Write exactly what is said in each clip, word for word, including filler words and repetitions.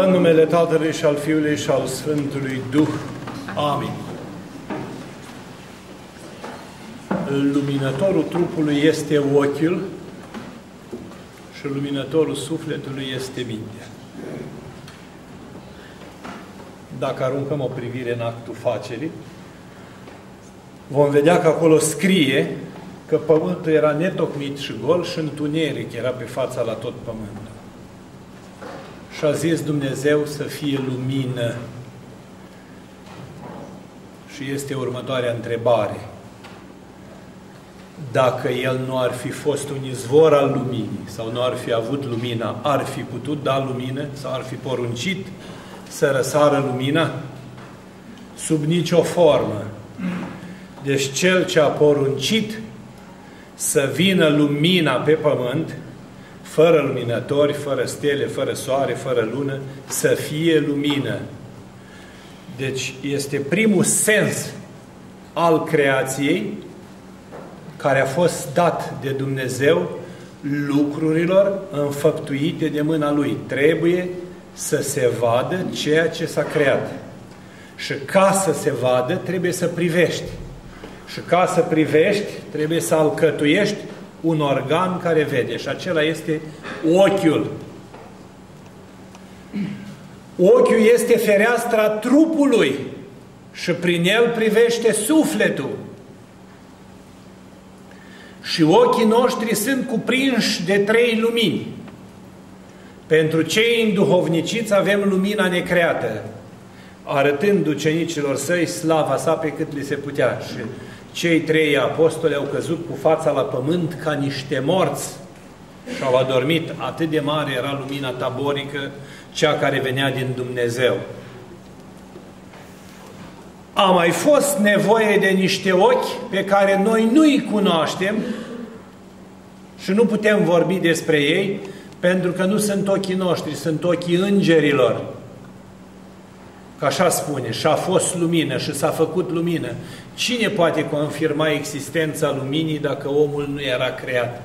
În numele Tatălui și al Fiului și al Sfântului Duh. Amin. Luminătorul trupului este ochiul și luminătorul sufletului este mintea. Dacă aruncăm o privire în actul facerii, vom vedea că acolo scrie că pământul era netocmit și gol și întuneric era pe fața la tot pământul. Și a zis Dumnezeu să fie lumină. Și este următoarea întrebare. Dacă El nu ar fi fost un izvor al luminii sau nu ar fi avut lumina, ar fi putut da lumină sau ar fi poruncit să răsară lumina? Sub nicio formă. Deci Cel ce a poruncit să vină lumina pe pământ, fără luminători, fără stele, fără soare, fără lună, să fie lumină. Deci este primul sens al creației care a fost dat de Dumnezeu lucrurilor înfăptuite de mâna Lui. Trebuie să se vadă ceea ce s-a creat. Și ca să se vadă, trebuie să privești. Și ca să privești, trebuie să alcătuiești un organ care vede. Și acela este ochiul. Ochiul este fereastra trupului și prin el privește sufletul. Și ochii noștri sunt cuprinși de trei lumini. Pentru cei înduhovniciți avem lumina necreată, arătând ucenicilor săi slava sa pe cât li se putea. Și cei trei apostoli au căzut cu fața la pământ ca niște morți și au adormit. Atât de mare era lumina taborică, cea care venea din Dumnezeu. A mai fost nevoie de niște ochi pe care noi nu-i cunoaștem și nu putem vorbi despre ei, pentru că nu sunt ochii noștri, sunt ochii îngerilor. Că așa spune, și a fost lumină și s-a făcut lumină. Cine poate confirma existența luminii dacă omul nu era creat?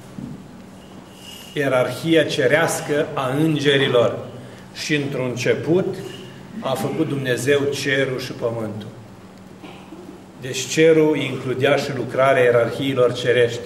Ierarhia cerească a îngerilor. Și într-un început a făcut Dumnezeu cerul și pământul. Deci cerul includea și lucrarea ierarhiilor cerești.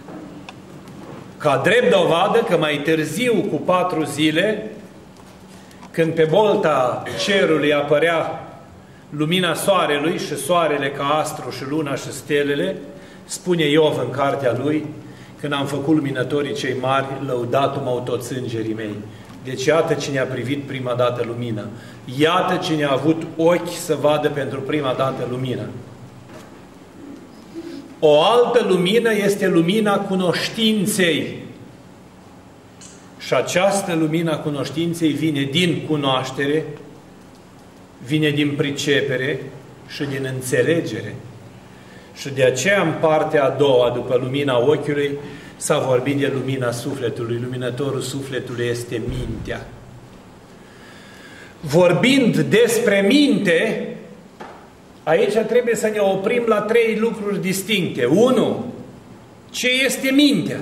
Ca drept dovadă că mai târziu, cu patru zile, când pe bolta cerului apărea lumina soarelui și soarele ca astru și luna și stelele, spune Iov în cartea lui, când am făcut luminătorii cei mari, lăudatul m-au toți îngerii mei. Deci iată cine a privit prima dată lumina. Iată cine a avut ochi să vadă pentru prima dată lumina. O altă lumină este lumina cunoștinței. Și această lumină a cunoștinței vine din cunoaștere, vine din pricepere și din înțelegere. Și de aceea în partea a doua, după lumina ochiului, s-a vorbit de lumina sufletului. Luminătorul sufletului este mintea. Vorbind despre minte, aici trebuie să ne oprim la trei lucruri distincte. Unu, ce este mintea?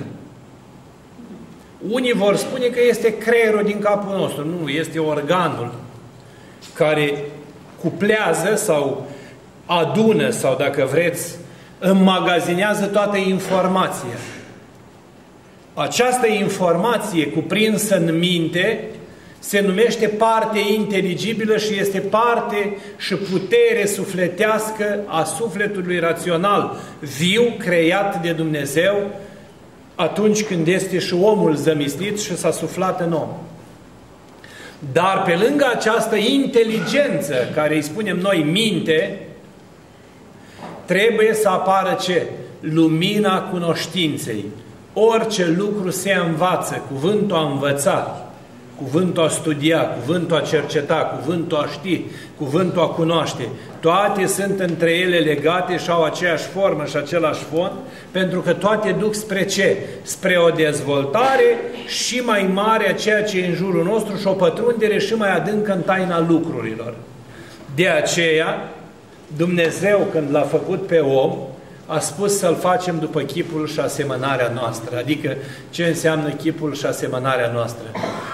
Unii vor spune că este creierul din capul nostru. Nu, este organul care cuplează sau adună sau, dacă vreți, înmagazinează toată informația. Această informație cuprinsă în minte se numește parte inteligibilă și este parte și putere sufletească a sufletului rațional, viu, creat de Dumnezeu, atunci când este și omul zămislit și s-a suflat în om. Dar pe lângă această inteligență, care îi spunem noi minte, trebuie să apară ce? Lumina cunoștinței. Orice lucru se învață, cuvântul a învăța, cuvântul a studia, cuvântul a cerceta, cuvântul a ști, cuvântul a cunoaște. Toate sunt între ele legate și au aceeași formă și același fond, pentru că toate duc spre ce? Spre o dezvoltare și mai mare a ceea ce e în jurul nostru și o pătrundere și mai adâncă în taina lucrurilor. De aceea, Dumnezeu, când l-a făcut pe om, a spus să-l facem după chipul și asemănarea noastră. Adică, ce înseamnă chipul și asemănarea noastră?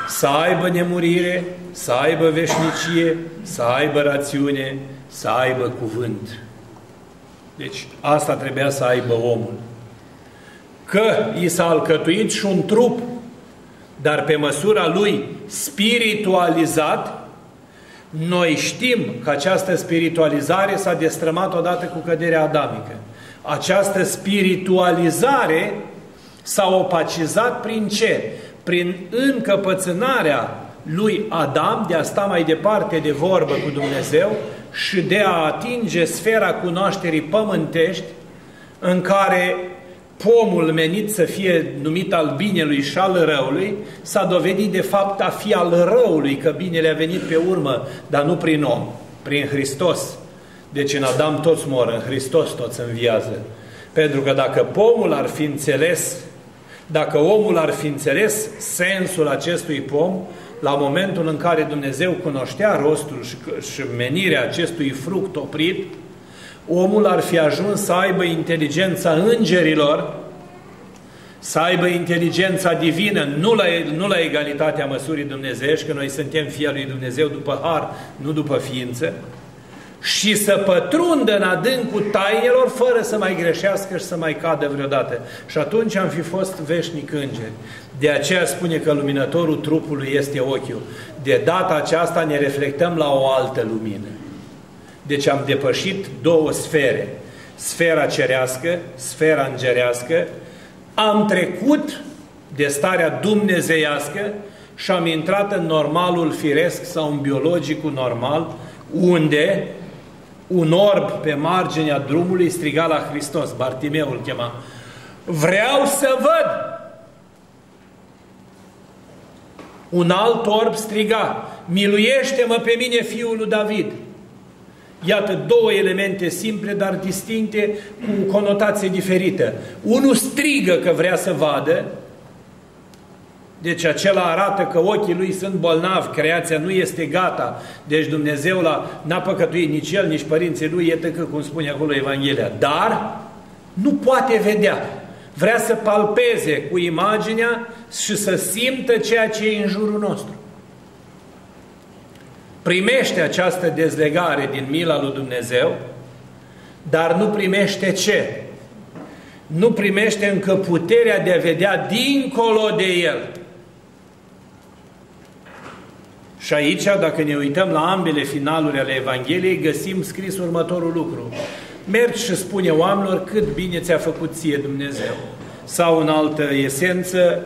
să aibă nemurire, să aibă veșnicie, să aibă rațiune, să aibă cuvânt. Deci asta trebuia să aibă omul. Că i s-a alcătuit și un trup, dar pe măsura lui spiritualizat, noi știm că această spiritualizare s-a destrămat odată cu căderea adamică. Această spiritualizare s-a opacizat prin ce? Prin încăpățânarea lui Adam de a sta mai departe de vorbă cu Dumnezeu și de a atinge sfera cunoașterii pământești, în care pomul menit să fie numit al binelui și al răului s-a dovedit de fapt a fi al răului, că binele a venit pe urmă, dar nu prin om, prin Hristos. Deci în Adam toți mor, în Hristos toți înviază. Pentru că dacă pomul ar fi înțeles, dacă omul ar fi înțeles sensul acestui pom, la momentul în care Dumnezeu cunoștea rostul și, și menirea acestui fruct oprit, omul ar fi ajuns să aibă inteligența îngerilor, să aibă inteligența divină, nu la, nu la egalitatea măsurii dumnezeiești, că noi suntem fii al lui Dumnezeu după har, nu după ființă, și să pătrundă în adâncul tainelor fără să mai greșească și să mai cadă vreodată. Și atunci am fi fost veșnic îngeri. De aceea spune că luminătorul trupului este ochiul. De data aceasta ne reflectăm la o altă lumină. Deci am depășit două sfere. Sfera cerească, sfera îngerească. Am trecut de starea dumnezeiască și am intrat în normalul firesc sau în biologicul normal, unde un orb pe marginea drumului striga la Hristos, Bartimeu îl chema, vreau să văd! Un alt orb striga, miluiește-mă pe mine, fiul lui David! Iată două elemente simple, dar distincte, cu conotație diferită. Unul strigă că vrea să vadă, deci acela arată că ochii lui sunt bolnavi, creația nu este gata, deci Dumnezeu n-a păcătuit nici el, nici părinții lui, iată că, cum spune acolo Evanghelia, dar nu poate vedea. Vrea să palpeze cu imaginea și să simtă ceea ce e în jurul nostru. Primește această dezlegare din mila lui Dumnezeu, dar nu primește ce? Nu primește încă puterea de a vedea dincolo de el. Și aici, dacă ne uităm la ambele finaluri ale Evangheliei, găsim scris următorul lucru. Mergi și spune oamenilor cât bine ți-a făcut ție Dumnezeu. Sau în altă esență,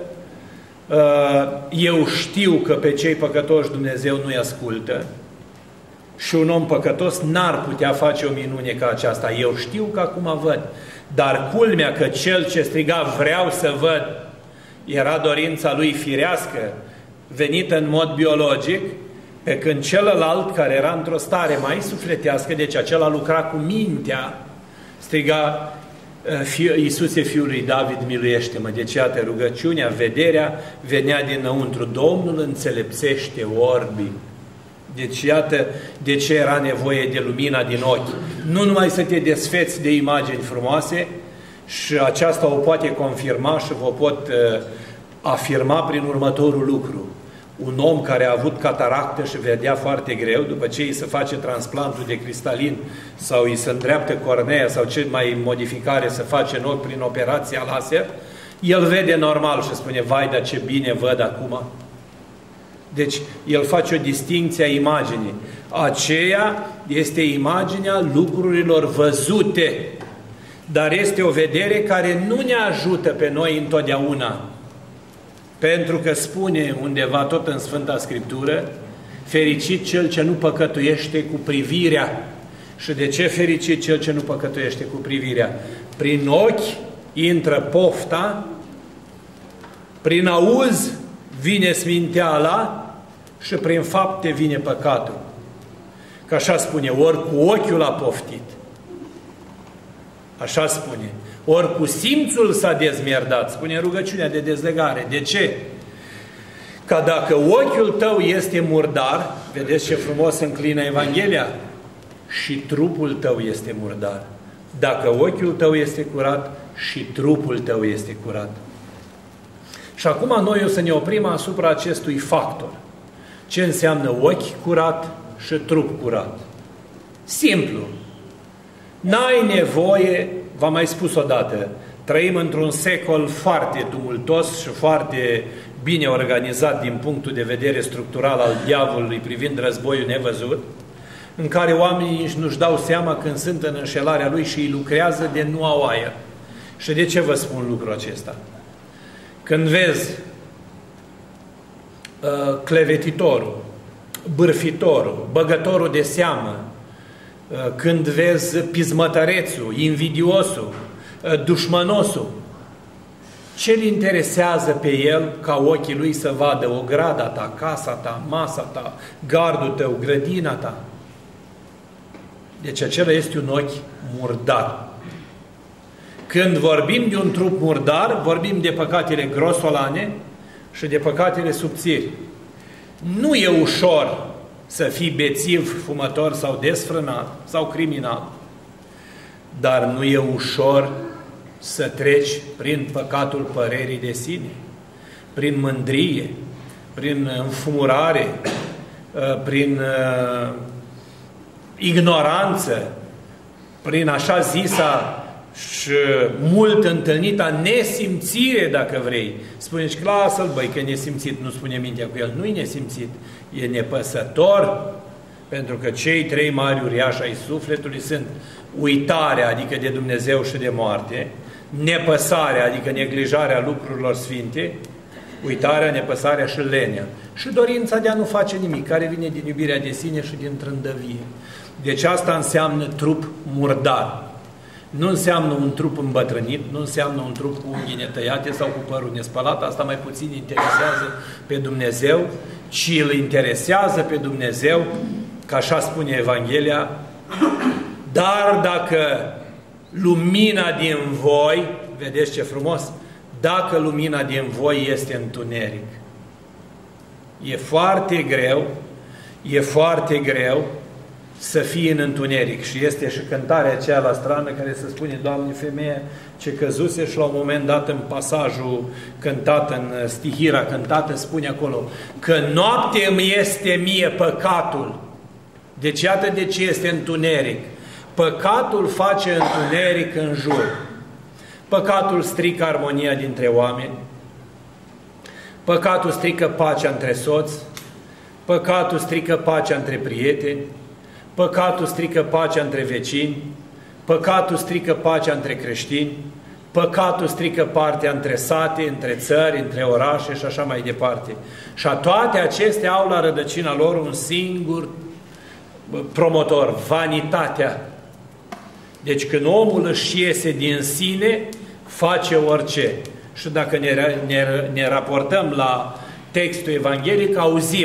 eu știu că pe cei păcătoși Dumnezeu nu-i ascultă și un om păcătos n-ar putea face o minune ca aceasta. Eu știu că acum văd. Dar culmea că cel ce striga vreau să văd era dorința lui firească, venită în mod biologic, pe când celălalt, care era într-o stare mai sufletească, deci acela lucra cu mintea, striga, Iisuse, Fiul lui David, miluiește-mă. Deci, iată, rugăciunea, vederea venea dinăuntru. Domnul înțelepțește orbii. Deci, iată de ce era nevoie de lumina din ochi. Nu numai să te desfeți de imagini frumoase, și aceasta o poate confirma și vă pot uh, afirma prin următorul lucru. Un om care a avut cataractă și vedea foarte greu, după ce îi se face transplantul de cristalin sau îi se îndreaptă cornea sau ce mai modificare se face în ochi prin operația laser, el vede normal și spune, vai, dar ce bine văd acum. Deci, el face o distincție a imaginii. Aceea este imaginea lucrurilor văzute, dar este o vedere care nu ne ajută pe noi întotdeauna. Pentru că spune undeva tot în Sfânta Scriptură, fericit cel ce nu păcătuiește cu privirea. Și de ce fericit cel ce nu păcătuiește cu privirea? Prin ochi intră pofta, prin auz vine sminteala și prin fapte vine păcatul. Că așa spune, ori cu ochiul a poftit. Așa spune. Ori cu simțul s-a dezmierdat, spune rugăciunea de dezlegare. De ce? Că dacă ochiul tău este murdar, vedeți ce frumos înclină Evanghelia, și trupul tău este murdar. Dacă ochiul tău este curat, și trupul tău este curat. Și acum noi o să ne oprim asupra acestui factor. Ce înseamnă ochi curat și trup curat? Simplu. N-ai nevoie, v-am mai spus odată, trăim într-un secol foarte tumultos și foarte bine organizat din punctul de vedere structural al diavolului privind războiul nevăzut, în care oamenii nici nu-și dau seama când sunt în înșelarea lui și îi lucrează de nu au aer. Și de ce vă spun lucrul acesta? Când vezi uh, clevetitorul, bârfitorul, băgătorul de seamă, uh, când vezi pismătărețul, invidiosul, uh, dușmănosul, ce-l interesează pe el ca ochii lui să vadă ograda ta, casa ta, masa ta, gardul tău, grădina ta? Deci acela este un ochi murdar. Când vorbim de un trup murdar, vorbim de păcatele grosolane și de păcatele subțiri. Nu e ușor să fii bețiv, fumător sau desfrânat sau criminal, dar nu e ușor să treci prin păcatul părerii de sine, prin mândrie, prin înfumurare, prin ignoranță, prin așa zisa și mult întâlnita nesimțire, dacă vrei. Spuneți că lasă-l, băi, că e nesimțit, nu spune mintea cu el. Nu e nesimțit, e nepăsător, pentru că cei trei mari uriași ai sufletului sunt uitarea, adică de Dumnezeu și de moarte, nepăsarea, adică neglijarea lucrurilor sfinte, uitarea, nepăsarea și lenea. Și dorința de a nu face nimic, care vine din iubirea de sine și din trândăvie. Deci asta înseamnă trup murdar. Nu înseamnă un trup îmbătrânit, nu înseamnă un trup cu unghii netăiate sau cu părul nespălat, asta mai puțin interesează pe Dumnezeu, ci îl interesează pe Dumnezeu, că așa spune Evanghelia, dar dacă lumina din voi, vedeți ce frumos, dacă lumina din voi este întuneric. E foarte greu, e foarte greu să fie în întuneric. Și este și cântarea aceea la strană care se spune, Doamne, femeia ce căzuse, și la un moment dat în pasajul cântat, în stihira cântată, spune acolo că noapte îmi este mie păcatul. Deci iată de ce este întuneric. Păcatul face întuneric în jur. Păcatul strică armonia dintre oameni, păcatul strică pacea între soți, păcatul strică pacea între prieteni, păcatul strică pacea între vecini, păcatul strică pacea între creștini, păcatul strică partea între sate, între țări, între orașe și așa mai departe. Și toate acestea au la rădăcina lor un singur promotor, vanitatea. Deci când omul își iese din sine, face orice. Și dacă ne, ne, ne raportăm la textul evanghelic, auzim.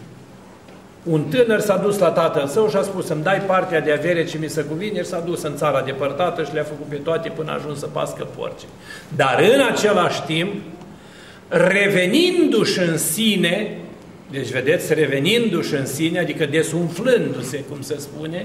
Un tânăr s-a dus la tatăl său și a spus, îmi dai partea de avere ce mi se cuvine, și s-a dus în țara depărtată și le-a făcut pe toate până a ajuns să pască porci. Dar în același timp, revenindu-și în sine, deci vedeți, revenindu-și în sine, adică desumflându-se, cum se spune,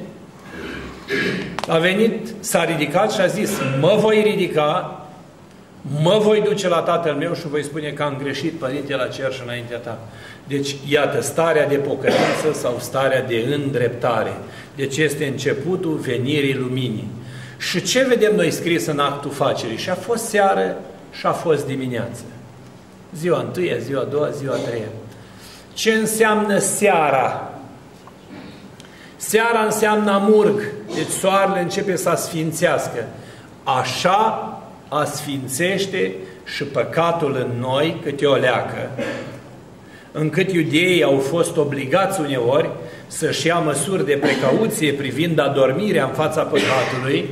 a venit, s-a ridicat și a zis, mă voi ridica, mă voi duce la tatăl meu și voi spune că am greșit, Părinte, la cer și înaintea ta. Deci, iată, starea de pocăință sau starea de îndreptare. Deci este începutul venirii luminii. Și ce vedem noi scris în actul facerii? Și a fost seară și a fost dimineață. Ziua întâia, ziua a doua, ziua a treia. Ce înseamnă seara? Seara înseamnă amurg, deci soarele începe să asfințească. Așa asfințește și păcatul în noi câte o leacă, încât iudeii au fost obligați uneori să-și ia măsuri de precauție privind adormirea în fața păcatului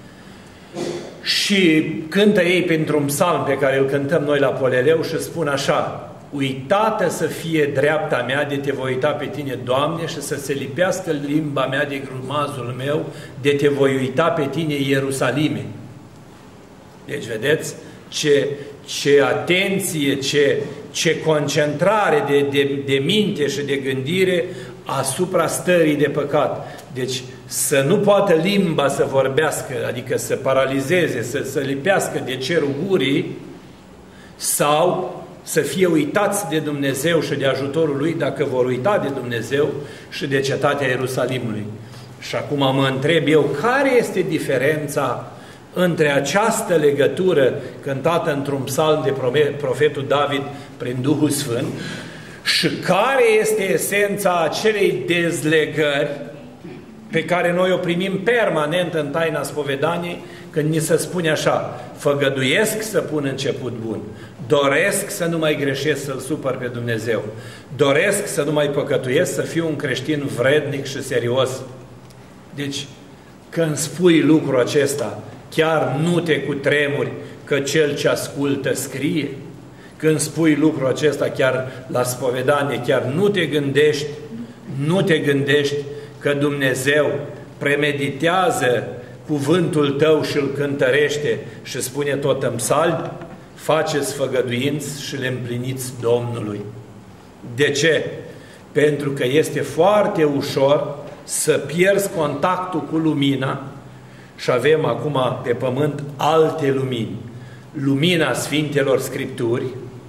și cântă ei pentru un psalm pe care îl cântăm noi la Poleleu și spun așa, uitată să fie dreapta mea de te voi uita pe tine, Doamne, și să se lipească limba mea de grumazul meu de te voi uita pe tine, Ierusalime. Deci, vedeți, ce, ce atenție, ce, ce concentrare de, de, de minte și de gândire asupra stării de păcat. Deci, să nu poată limba să vorbească, adică să paralizeze, să, să lipească de cerul gurii, sau să fie uitați de Dumnezeu și de ajutorul Lui dacă vor uita de Dumnezeu și de cetatea Ierusalimului. Și acum mă întreb eu, care este diferența între această legătură cântată într-un psalm de profetul David prin Duhul Sfânt și care este esența acelei dezlegări pe care noi o primim permanent în taina spovedaniei, când ni se spune așa: făgăduiesc să pun început bun, doresc să nu mai greșesc, să-L supăr pe Dumnezeu, doresc să nu mai păcătuiesc, să fiu un creștin vrednic și serios. Deci, când spui lucrul acesta, chiar nu te cutremuri că cel ce ascultă scrie? Când spui lucrul acesta chiar la spovedanie, chiar nu te gândești, nu te gândești că Dumnezeu premeditează cuvântul tău și îl cântărește și spune tot în psalmi: faceți făgăduinți și le împliniți Domnului. De ce? Pentru că este foarte ușor să pierzi contactul cu lumina și avem acum pe pământ alte lumini. Lumina Sfintelor Scripturi,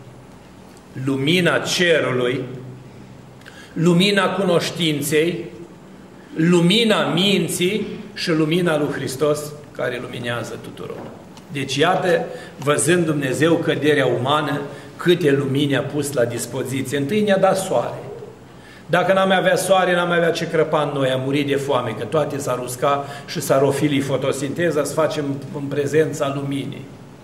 lumina cerului, lumina cunoștinței, lumina minții și lumina lui Hristos care luminează tuturor. Deci iată, văzând Dumnezeu căderea umană, câte lumini a pus la dispoziție. Întâi ne-a dat soare. Dacă n-am avea soare, n-am avea ce crăpa în noi, am murit de foame, că toate s-ar usca și s-ar ofili fotosinteza, să facem în prezența luminii.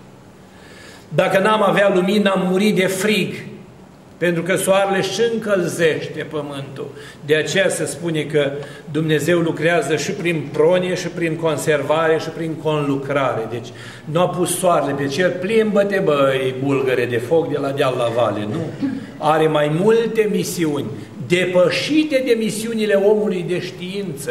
Dacă n-am avea lumină, am murit de frig, pentru că soarele și încălzește pământul. De aceea se spune că Dumnezeu lucrează și prin pronie, și prin conservare, și prin conlucrare. Deci nu a pus soarele pe cer: plimbă-te, băi, bulgăre de foc de la deal la vale. Nu. Are mai multe misiuni, depășite de misiunile omului de știință.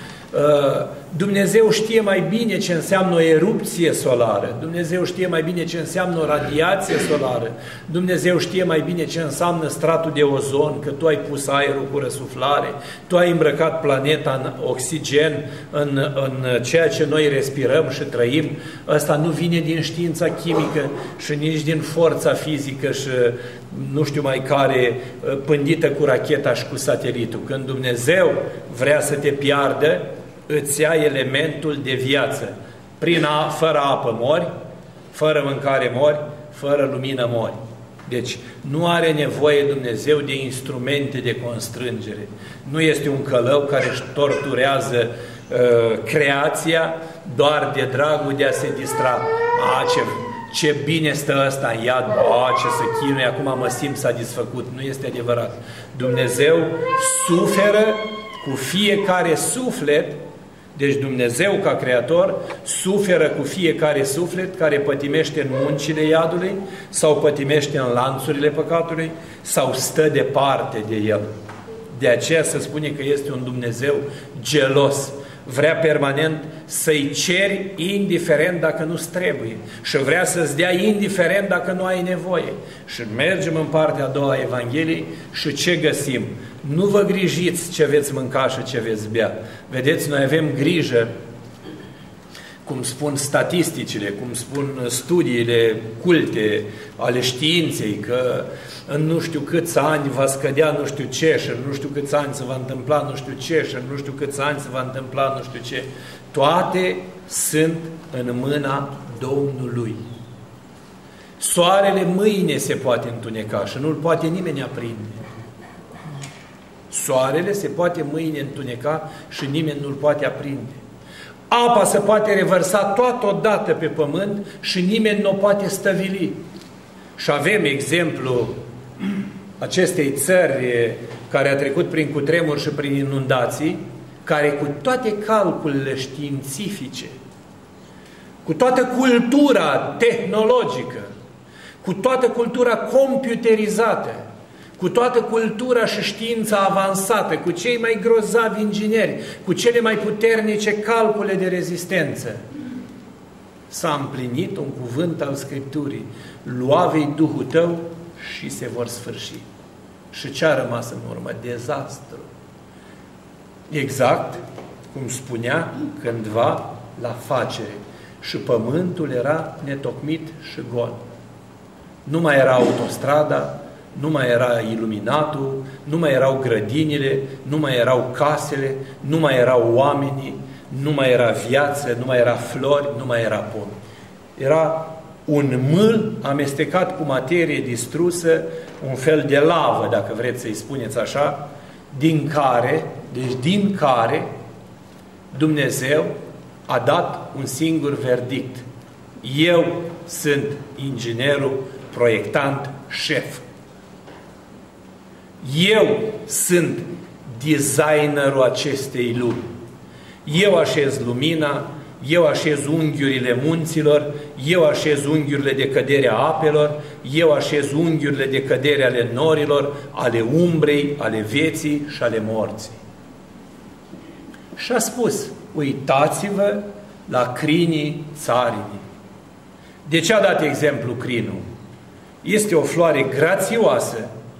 Dumnezeu știe mai bine ce înseamnă o erupție solară, Dumnezeu știe mai bine ce înseamnă o radiație solară, Dumnezeu știe mai bine ce înseamnă stratul de ozon, că tu ai pus aerul cu răsuflare, tu ai îmbrăcat planeta în oxigen, în, în ceea ce noi respirăm și trăim. Ăsta nu vine din știința chimică și nici din forța fizică și nu știu mai care, pândită cu racheta și cu satelitul. Când Dumnezeu vrea să te piardă, îți ia elementul de viață. Prin a, fără apă mori, fără mâncare mori, fără lumină mori. Deci nu are nevoie Dumnezeu de instrumente de constrângere. Nu este un călău care își torturează uh, creația doar de dragul de a se distra. A, ce, ce bine stă ăsta în iad, a, ce să chinuie, acum mă simt satisfăcut. Nu este adevărat. Dumnezeu suferă cu fiecare suflet. Deci Dumnezeu, ca Creator, suferă cu fiecare suflet care pătimește în muncile iadului sau pătimește în lanțurile păcatului sau stă departe de el. De aceea se spune că este un Dumnezeu gelos. Vrea permanent să-i ceri indiferent dacă nu-ți trebuie și vrea să-ți dea indiferent dacă nu ai nevoie. Și mergem în partea a doua a Evangheliei și ce găsim? Nu vă grijiți ce veți mânca și ce veți bea. Vedeți, noi avem grijă, cum spun statisticile, cum spun studiile culte ale științei, că în nu știu câți ani va scădea nu știu ce și în nu știu câți ani se va întâmpla nu știu ce și în nu știu câți ani se va întâmpla nu știu ce. Toate sunt în mâna Domnului. Soarele mâine se poate întuneca și nu-l poate nimeni aprinde. Soarele se poate mâine întuneca și nimeni nu-l poate aprinde. Apa se poate revărsa toată pe pământ și nimeni nu o poate stăvili. Și avem exemplu acestei țări care a trecut prin cutremur și prin inundații, care cu toate calculele științifice, cu toată cultura tehnologică, cu toată cultura computerizată, cu toată cultura și știința avansată, cu cei mai grozavi ingineri, cu cele mai puternice calcule de rezistență, s-a împlinit un cuvânt al Scripturii: lua-vei Duhul tău și se vor sfârși. Și ce a rămas în urmă? Dezastru. Exact cum spunea cândva la facere. Și pământul era netocmit și gol. Nu mai era autostrada, nu mai era iluminatul, nu mai erau grădinile, nu mai erau casele, nu mai erau oamenii, nu mai era viață, nu mai era flori, nu mai era pomi. Era un mâl amestecat cu materie distrusă, un fel de lavă, dacă vreți să-i spuneți așa, din care, deci din care Dumnezeu a dat un singur verdict. Eu sunt inginerul, proiectant, șef. Eu sunt designerul acestei lumi. Eu așez lumina, eu așez unghiurile munților, eu așez unghiurile de cădere a apelor, eu așez unghiurile de cădere ale norilor, ale umbrei, ale vieții și ale morții. Și a spus, uitați-vă la crinii țarinii. De ce a dat exemplu crinul? Este o floare grațioasă,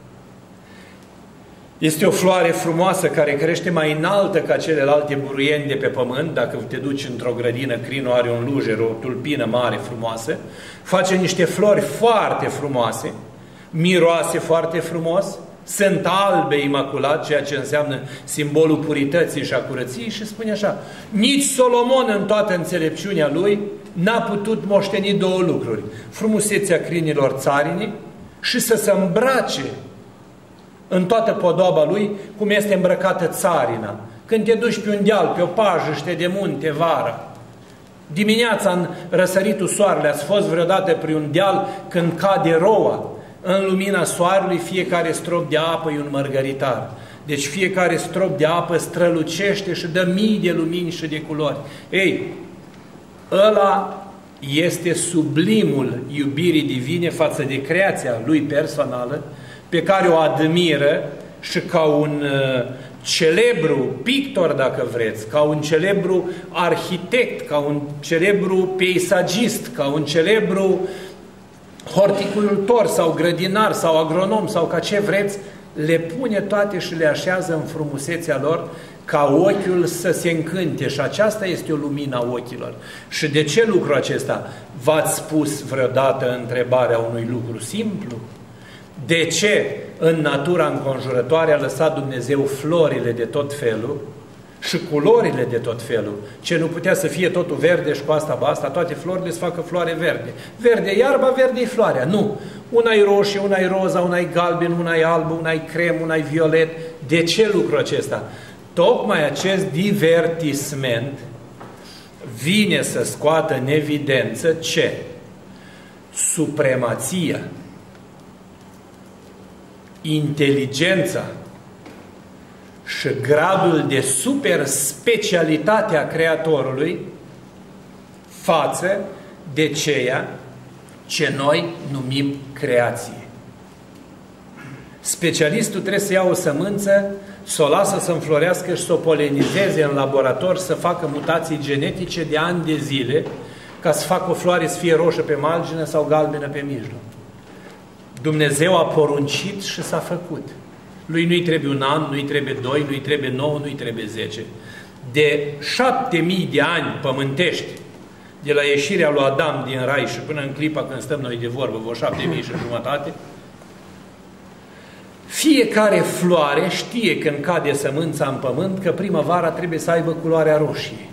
este o floare frumoasă care crește mai înaltă ca celelalte buruieni de pe pământ. Dacă te duci într-o grădină, crinul are un lujer, o tulpină mare, frumoasă, face niște flori foarte frumoase, miroase foarte frumos, sunt albe, imaculat, ceea ce înseamnă simbolul purității și a curăției, și spune așa, nici Solomon în toată înțelepciunea lui n-a putut moșteni două lucruri, frumusețea crinilor țarinii și să se îmbrace în toată podoaba lui, cum este îmbrăcată țarina. Când te duci pe un deal, pe o pajăște de munte vara, dimineața în răsăritul soarelui, ați fost vreodată pe un deal când cade roa, în lumina soarelui fiecare strop de apă e un mărgăritar. Deci fiecare strop de apă strălucește și dă mii de lumini și de culori. Ei, ăla este sublimul iubirii divine față de creația lui personală, pe care o admiră și ca un uh, celebru pictor, dacă vreți, ca un celebru arhitect, ca un celebru peisagist, ca un celebru horticultor sau grădinar sau agronom sau ca ce vreți, le pune toate și le așează în frumusețea lor ca ochiul să se încânte, și aceasta este o lumină a ochilor. Și de ce lucru acesta? V-ați spus vreodată întrebarea unui lucru simplu? De ce în natura înconjurătoare a lăsat Dumnezeu florile de tot felul și culorile de tot felul? Ce nu putea să fie totul verde și cu asta basta, toate florile să facă floare verde. Verde e iarba, verde e floarea. Nu. Una e roșie, una e roza, una e galben, una e albă, una e crem, una e violet. De ce lucrul acesta? Tocmai acest divertisment vine să scoată în evidență ce? Supremația, inteligența și gradul de super specialitate a Creatorului față de ceea ce noi numim creație. Specialistul trebuie să ia o sămânță, să o lasă să înflorească și să o polenizeze în laborator, să facă mutații genetice de ani de zile, ca să facă o floare să fie roșie pe margine sau galbenă pe mijloc. Dumnezeu a poruncit și s-a făcut. Lui nu-i trebuie un an, nu-i trebuie doi, nu-i trebuie nouă, nu-i trebuie zece. De șapte mii de ani pământești, de la ieșirea lui Adam din rai și până în clipa când stăm noi de vorbă, vreo șapte mii și jumătate, fiecare floare știe când cade sămânța în pământ că primăvara trebuie să aibă culoarea roșie.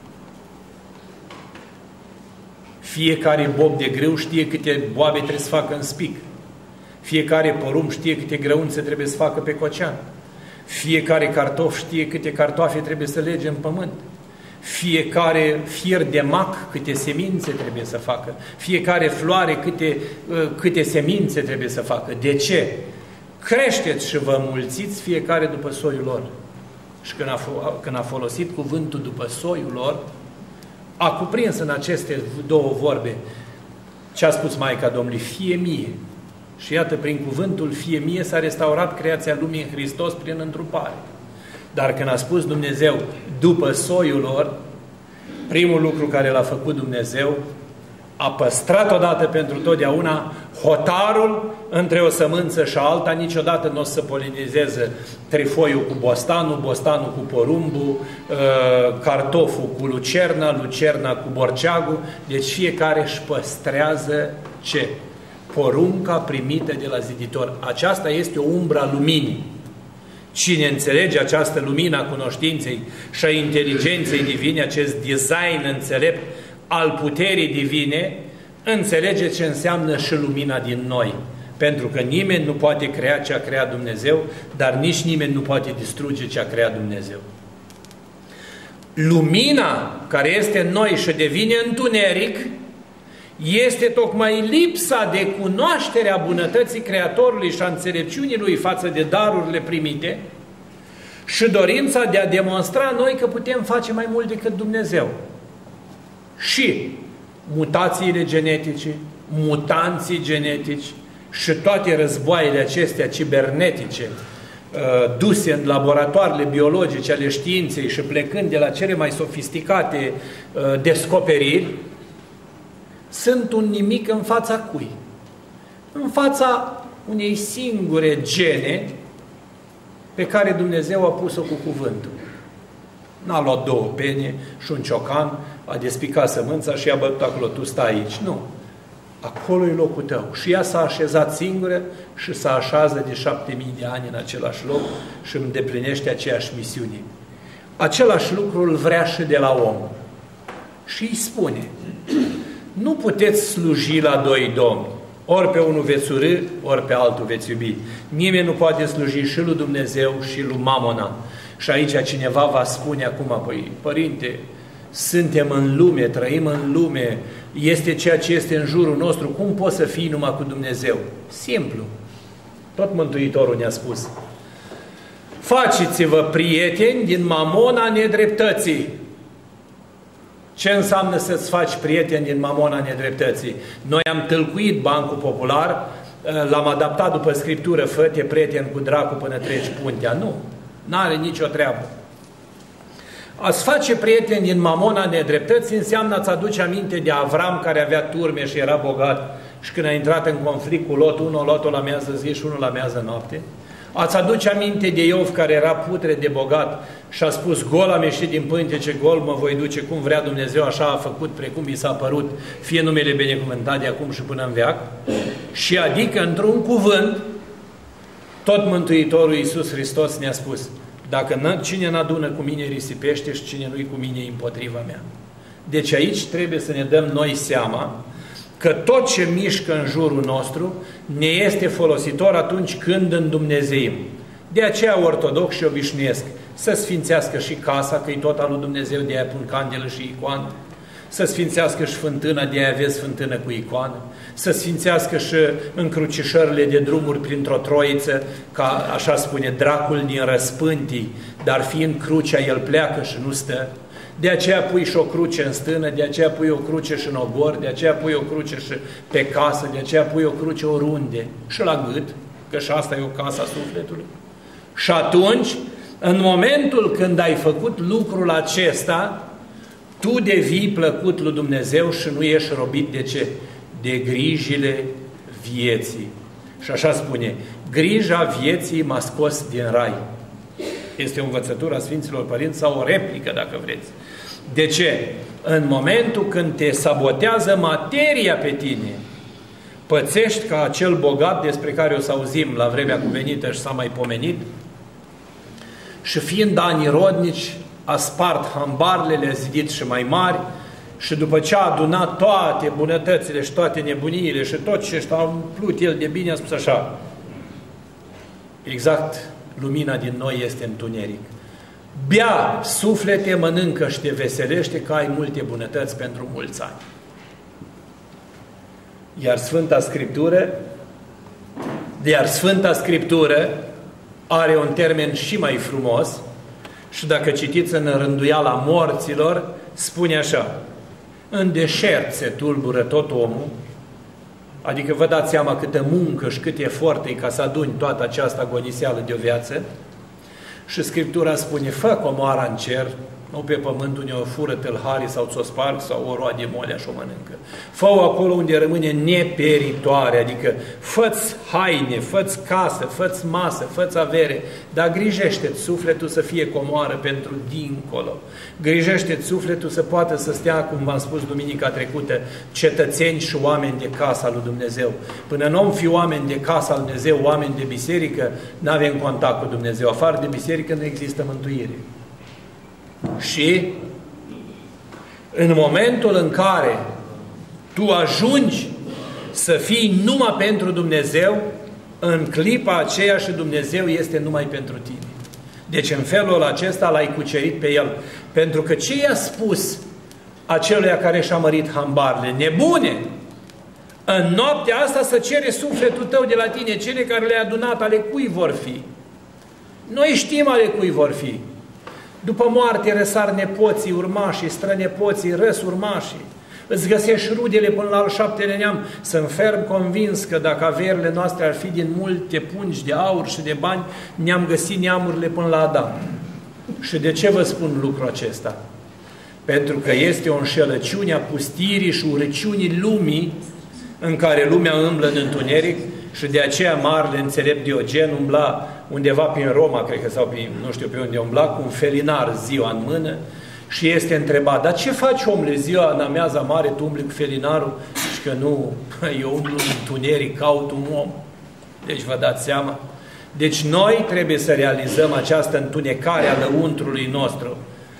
Fiecare bob de grâu știe câte boabe trebuie să facă în spic. Fiecare porumb știe câte grăunțe trebuie să facă pe cocean. Fiecare cartof știe câte cartoafe trebuie să lege în pământ. Fiecare fier de mac câte semințe trebuie să facă. Fiecare floare câte, câte semințe trebuie să facă. De ce? Creșteți și vă mulțiți fiecare după soiul lor. Și când a, când a folosit cuvântul după soiul lor, a cuprins în aceste două vorbe ce a spus Maica Domnului, fie mie. Și iată, prin cuvântul fie mie s-a restaurat creația lumii în Hristos prin întrupare. Dar când a spus Dumnezeu după soiul lor, primul lucru care l-a făcut Dumnezeu, a păstrat odată pentru totdeauna hotarul între o sămânță și alta. Niciodată nu o să polinizeze trifoiul cu bostanul, bostanul cu porumbul, cartoful cu lucerna, lucerna cu borceagul. Deci fiecare își păstrează ce? porunca primită de la ziditor. Aceasta este o umbră a luminii. Cine înțelege această lumină a cunoștinței și a inteligenței divine, acest design înțelept al puterii divine, înțelege ce înseamnă și lumina din noi. Pentru că nimeni nu poate crea ce a creat Dumnezeu, dar nici nimeni nu poate distruge ce a creat Dumnezeu. Lumina care este în noi și devine întuneric este tocmai lipsa de cunoaștere a bunătății Creatorului și a înțelepciunii Lui față de darurile primite și dorința de a demonstra noi că putem face mai mult decât Dumnezeu. Și mutațiile genetice, mutanții genetici și toate războaiele acestea cibernetice duse în laboratoarele biologice ale științei și plecând de la cele mai sofisticate descoperiri, sunt un nimic în fața cui? În fața unei singure gene pe care Dumnezeu a pus-o cu cuvântul. N-a luat două pene și un ciocan, a despicat sămânța și i-a bătut acolo, tu stai aici. Nu. Acolo e locul tău. Și ea s-a așezat singură și s-a așează de șapte mii de ani în același loc și îndeplinește aceeași misiune. Același lucru îl vrea și de la om. Și îi spune, nu puteți sluji la doi domni. Ori pe unul veți urâ, ori pe altul veți iubi. Nimeni nu poate sluji și lui Dumnezeu și lui Mamona. Și aici cineva va spune acum, păi, părinte, suntem în lume, trăim în lume, este ceea ce este în jurul nostru, cum poți să fii numai cu Dumnezeu? Simplu. Tot Mântuitorul ne-a spus. Faceți-vă prieteni din mamona nedreptății. Ce înseamnă să-ți faci prieteni din mamona nedreptății? Noi am tâlcuit Bancul Popular, l-am adaptat după Scriptură, fă-te prieten cu dracu până treci puntea. Nu, n-are nicio treabă. A-ți face prieteni din mamona nedreptății înseamnă a-ți aduce aminte de Avram care avea turme și era bogat și când a intrat în conflict cu Lot, unul Lotul lamează zi și unul lamează noapte. Ați aduce aminte de Iov care era putre de bogat și a spus, gol am ieșit din pântece, gol mă voi duce, cum vrea Dumnezeu, așa a făcut, precum i s-a părut, fie numele binecuvântat de acum și până în veac. Și adică, într-un cuvânt, tot Mântuitorul Iisus Hristos ne-a spus, dacă cine n-adună cu mine risipește și cine nu-i cu mine e împotriva mea. Deci aici trebuie să ne dăm noi seama că tot ce mișcă în jurul nostru ne este folositor atunci când îndumnezeim. De aceea ortodoxi și obișnuiesc să sfințească și casa, că e tot al lui Dumnezeu, de aia pun candelă și icoană, să sfințească și fântâna, de aia aveți fântână cu icoană, să sfințească și încrucișările de drumuri printr-o troiță, ca așa spune, dracul din răspântii, dar fiind crucea, el pleacă și nu stă. De aceea pui și o cruce în stână, de aceea pui o cruce și în ogor, de aceea pui o cruce și pe casă, de aceea pui o cruce oriunde și la gât, că și asta e o casă a sufletului. Și atunci, în momentul când ai făcut lucrul acesta, tu devii plăcut lui Dumnezeu și nu ești robit de ce? De grijile vieții. Și așa spune, grija vieții m-a scos din rai. Este o învățătură a Sfinților Părinți sau o replică, dacă vreți. De ce? În momentul când te sabotează materia pe tine, pățești ca acel bogat despre care o să auzim la vremea cuvenită și s-a mai pomenit, și fiind ani rodnici, a spart hambarele, le-a zidit și mai mari, și după ce a adunat toate bunătățile și toate nebuniile și tot ce a umplut el de bine, a spus așa, exact, lumina din noi este întuneric. Bea, suflete, mănâncă și te veselește că ai multe bunătăți pentru mulți ani. Iar Sfânta Scriptură, iar Sfânta Scriptură are un termen și mai frumos și dacă citiți în rânduiala morților, spune așa, în deșert se tulbură tot omul, adică vă dați seama câtă muncă și cât efort e ca să aduni toată această agoniseală de o viață, și Scriptura spune, fă comoara în cer, nu pe pământ unde o fură tâlharii sau ți-o sparg sau o roade molea și o mănâncă. Fă-o acolo unde rămâne neperitoare, adică fă-ți haine, fă-ți casă, fă-ți masă, fă-ți avere, dar grijește-ți sufletul să fie comoară pentru dincolo. Grijește-ți sufletul să poată să stea, cum v-am spus duminica trecută, cetățeni și oameni de casa lui Dumnezeu. Până nu om fi oameni de casa lui Dumnezeu, oameni de biserică, nu avem contact cu Dumnezeu. Afară de biserică nu există mântuire. Și în momentul în care tu ajungi să fii numai pentru Dumnezeu, în clipa aceea și Dumnezeu este numai pentru tine. Deci în felul acesta l-ai cucerit pe El. Pentru că ce i-a spus aceluia care și-a mărit hambarele? Nebune! În noaptea asta să cere sufletul tău de la tine, cele care le-ai adunat, ale cui vor fi? Noi știm ale cui vor fi. După moarte răsar nepoții, urmașii, strănepoții, răs urmașii. Îți găsești rudele până la al șaptele neam. Sunt ferm convins că dacă averile noastre ar fi din multe pungi de aur și de bani, ne-am găsit neamurile până la Adam. Și de ce vă spun lucrul acesta? Pentru că este o înșelăciune a pustirii și urăciunii lumii în care lumea umblă în întuneric și de aceea marele înțelept Diogen umbla undeva prin Roma, cred că, sau prin, nu știu pe unde umbla, cu un felinar ziua în mână și este întrebat, dar ce faci, omule, ziua în amiaza mare, tu umbli cu felinarul? Și că nu, eu umblu în întuneric, caut un om. Deci vă dați seama? Deci noi trebuie să realizăm această întunecare a lăuntrului nostru.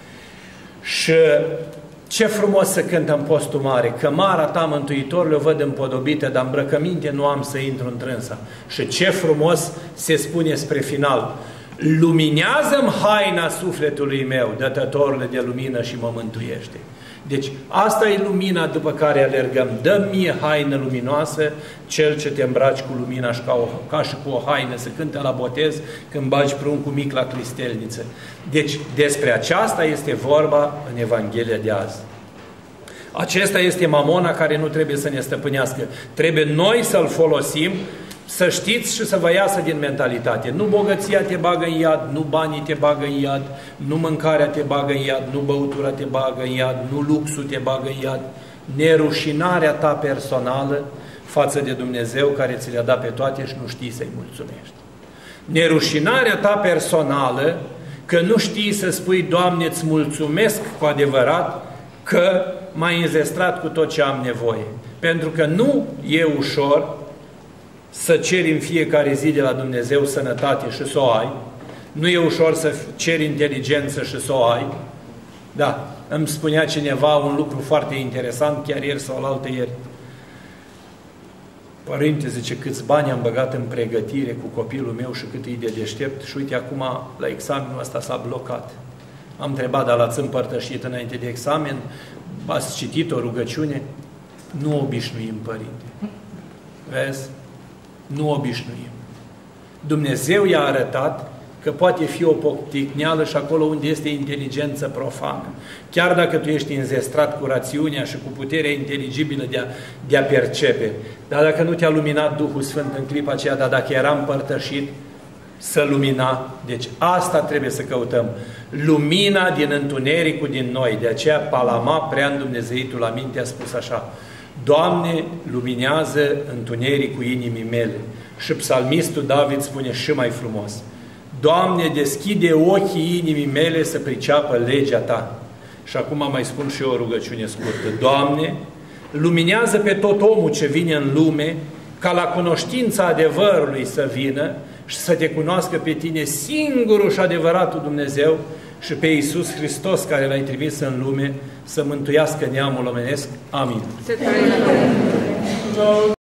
Și ce frumos să cântăm postul mare, cămara ta, Mântuitorule, o văd împodobită, dar îmbrăcăminte nu am să intru în trânsa. Și ce frumos se spune spre final, luminează-mi haina sufletului meu, dătătorule de lumină și mă mântuiește. Deci asta e lumina după care alergăm. Dă mie haină luminoasă, cel ce te îmbraci cu lumina și ca, o, ca și cu o haină, să cânte la botez când bagi pruncul mic la clistelniță. Deci despre aceasta este vorba în Evanghelia de azi. Acesta este mamona care nu trebuie să ne stăpânească. Trebuie noi să-l folosim, să știți și să vă iasă din mentalitate. Nu bogăția te bagă în iad, nu banii te bagă în iad, nu mâncarea te bagă în iad, nu băutura te bagă în iad, nu luxul te bagă în iad. Nerușinarea ta personală față de Dumnezeu care ți le-a dat pe toate și nu știi să-i mulțumești. Nerușinarea ta personală că nu știi să spui, Doamne, îți mulțumesc cu adevărat că m-ai înzestrat cu tot ce am nevoie. Pentru că nu e ușor să ceri în fiecare zi de la Dumnezeu sănătate și să o ai. Nu e ușor să ceri inteligență și să o ai. Da, îmi spunea cineva un lucru foarte interesant, chiar ieri sau alaltă ieri. Părinte, zice, câți bani am băgat în pregătire cu copilul meu și cât e de deștept și uite, acum la examenul ăsta s-a blocat. Am întrebat, dar l-ați împărtășit înainte de examen? Ați citit o rugăciune? Nu obișnuim, părinte. Vezi? Nu obișnuim. Dumnezeu i-a arătat că poate fi o pocticneală și acolo unde este inteligență profană. Chiar dacă tu ești înzestrat cu rațiunea și cu puterea inteligibilă de a, de a percepe, dar dacă nu te-a luminat Duhul Sfânt în clipa aceea, dar dacă era împărtășit, să lumina. Deci asta trebuie să căutăm. Lumina din întunericul din noi. De aceea Palama, prea îndumnezeitul la minte, a spus așa, Doamne, luminează întunericul inimii mele. Și psalmistul David spune și mai frumos, Doamne, deschide ochii inimii mele să priceapă legea Ta. Și acum mai spun și eu o rugăciune scurtă. Doamne, luminează pe tot omul ce vine în lume, ca la cunoștința adevărului să vină și să te cunoască pe Tine, singurul și adevăratul Dumnezeu, și pe Iisus Hristos, care L-ai trimis în lume, să mântuiască neamul omenesc. Amin.